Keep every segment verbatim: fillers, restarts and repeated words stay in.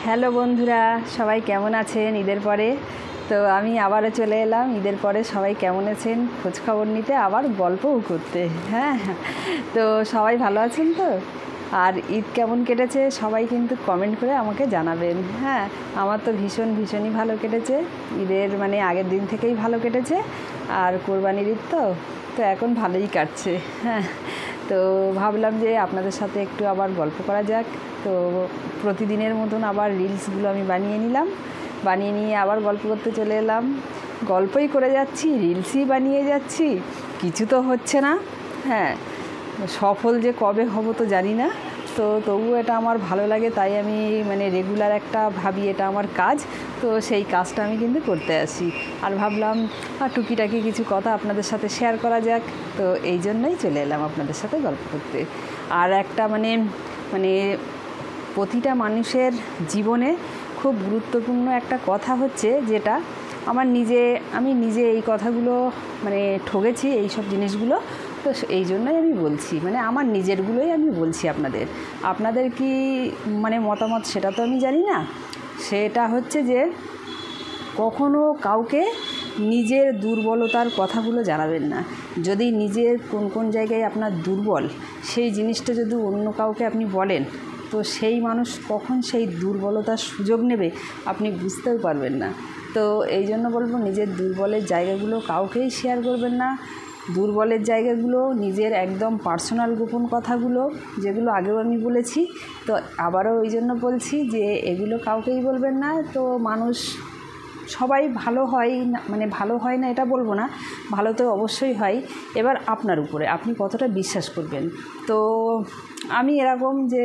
Hello বন্ধুরা, সবাই কেমন আছেন? ঈদের পরে তো আমি আবারও চলে এলাম। ঈদের পরে সবাই কেমন আছেন খোঁজখবর নিতে, আবার গল্পও করতে। হ্যাঁ, তো সবাই ভালো আছেন তো? আর ঈদ কেমন কেটেছে সবাই কিন্তু কমেন্ট করে আমাকে জানাবেন। হ্যাঁ, আমার তো ভীষণ ভীষণই ভালো কেটেছে। ঈদের মানে আগের দিন থেকেই ভালো কেটেছে, আর কোরবানির ঈদ তো তো এখন ভালোই কাটছে। হ্যাঁ, তো ভাবলাম যে আপনাদের সাথে একটু আবার গল্প করা যাক। তো প্রতিদিনের মতন আবার রিলসগুলো আমি বানিয়ে নিলাম, বানিয়ে নিয়ে আবার গল্প করতে চলে এলাম। গল্পই করে যাচ্ছি, রিলসই বানিয়ে যাচ্ছি, কিছু তো হচ্ছে না। হ্যাঁ, সফল যে কবে হব তো জানি না, তো তবুও এটা আমার ভালো লাগে, তাই আমি মানে রেগুলার একটা ভাবি এটা আমার কাজ। তো সেই কাজটা আমি কিন্তু করতে আসি, আর ভাবলাম আর টুকিটাকি কিছু কথা আপনাদের সাথে শেয়ার করা যাক। তো এই জন্যই চলে এলাম আপনাদের সাথে গল্প করতে। আর একটা মানে মানে প্রতিটা মানুষের জীবনে খুব গুরুত্বপূর্ণ একটা কথা হচ্ছে, যেটা আমার নিজে আমি নিজে এই কথাগুলো মানে ঠকেছি এই সব জিনিসগুলো। তো এই জন্যই আমি বলছি, মানে আমার নিজেরগুলোই আমি বলছি আপনাদের। আপনাদের কি মানে মতামত সেটা তো আমি জানি না। সেটা হচ্ছে যে কখনো কাউকে নিজের দুর্বলতার কথাগুলো জানাবেন না। যদি নিজের কোন কোন জায়গায় আপনার দুর্বল, সেই জিনিসটা যদি অন্য কাউকে আপনি বলেন, তো সেই মানুষ কখন সেই দুর্বলতার সুযোগ নেবে আপনি বুঝতেও পারবেন না। তো এই জন্য বলবো, নিজের দুর্বলের জায়গাগুলো কাউকেই শেয়ার করবেন না। দুর্বলের জায়গাগুলো নিজের একদম পার্সোনাল গোপন কথাগুলো, যেগুলো আগেও আমি বলেছি, তো আবারও ওই জন্য বলছি যে এগুলো কাউকেই বলবেন না। তো মানুষ সবাই ভালো হয় না, মানে ভালো হয় না এটা বলবো না, ভালো তো অবশ্যই হয়। এবার আপনার উপরে আপনি কতটা বিশ্বাস করবেন। তো আমি এরকম যে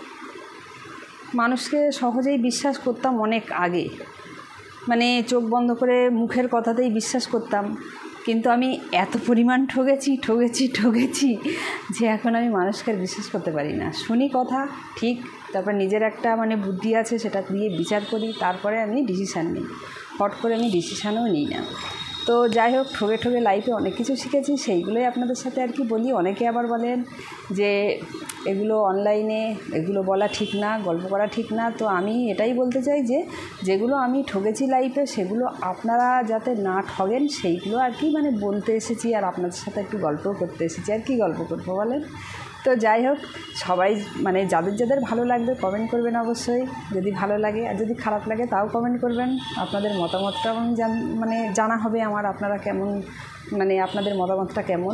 মানুষকে সহজেই বিশ্বাস করতাম অনেক আগে, মানে চোখ বন্ধ করে মুখের কথাতেই বিশ্বাস করতাম, কিন্তু আমি এত পরিমাণ ঠকেছি ঠকেছি ঠকেছি যে এখন আমি মানুষকে আর বিশ্বাস করতে পারি না। শুনি কথা ঠিক, তারপর নিজের একটা মানে বুদ্ধি আছে, সেটা দিয়ে বিচার করি, তারপরে আমি ডিসিশান নিই। হট করে আমি ডিসিশানও নিই না। তো যাই হোক, ঠকে ঠকে লাইফে অনেক কিছু শিখেছি, সেইগুলোই আপনাদের সাথে আর কি বলি। অনেকে আবার বলেন যে এগুলো অনলাইনে এগুলো বলা ঠিক না, গল্প করা ঠিক না। তো আমি এটাই বলতে চাই যে যেগুলো আমি ঠকেছি লাইফে, সেগুলো আপনারা যাতে না ঠগেন সেইগুলো আর কি মানে বলতে এসেছি, আর আপনাদের সাথে একটু গল্পও করতে এসেছি। আর কি গল্প করবো বলেন? তো যাই হোক, সবাই মানে যাদের যাদের ভালো লাগবে কমেন্ট করবেন অবশ্যই, যদি ভালো লাগে। আর যদি খারাপ লাগে তাও কমেন্ট করবেন। আপনাদের মতামতটাও আমি জান মানে জানা হবে আমার, আপনারা কেমন মানে আপনাদের মতামতটা কেমন।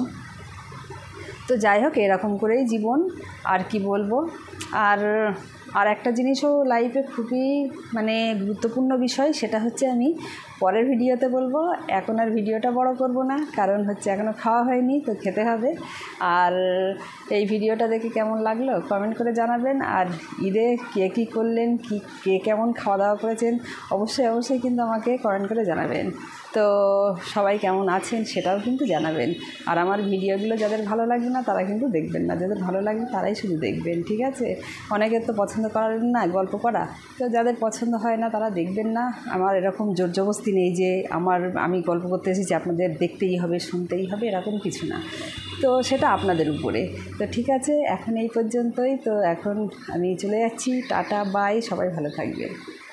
তো যাই হোক, এরকম করেই জীবন, আর কি বলবো। আর আর একটা জিনিসও লাইফে খুবই মানে গুরুত্বপূর্ণ বিষয়, সেটা হচ্ছে আমি পরের ভিডিওতে বলবো। এখন আর ভিডিওটা বড় করব না, কারণ হচ্ছে এখনও খাওয়া হয়নি, তো খেতে হবে। আর এই ভিডিওটা দেখে কেমন লাগলো কমেন্ট করে জানাবেন। আর ঈদে কে কী করলেন, কি কে কেমন খাওয়া দাওয়া করেছেন, অবশ্যই অবশ্যই কিন্তু আমাকে কমেন্ট করে জানাবেন। তো সবাই কেমন আছেন সেটাও কিন্তু জানাবেন। আর আমার ভিডিওগুলো যাদের ভালো লাগবে না তারা কিন্তু দেখবেন না, যাদের ভালো লাগবে তারাই শুধু দেখবেন, ঠিক আছে? অনেকের তো পছন্দ করেন না গল্প করা, তো যাদের পছন্দ হয় না তারা দেখবেন না। আমার এরকম জোর জবরদস্তি নেই যে আমার আমি গল্প করতে এসেছি আপনাদের দেখতেই হবে শুনতেই হবে, এরকম কিছু না। তো সেটা আপনাদের উপরে। তো ঠিক আছে, এখন এই পর্যন্তই। তো এখন আমি চলে যাচ্ছি, টাটা বাই, সবাই ভালো থাকবেন।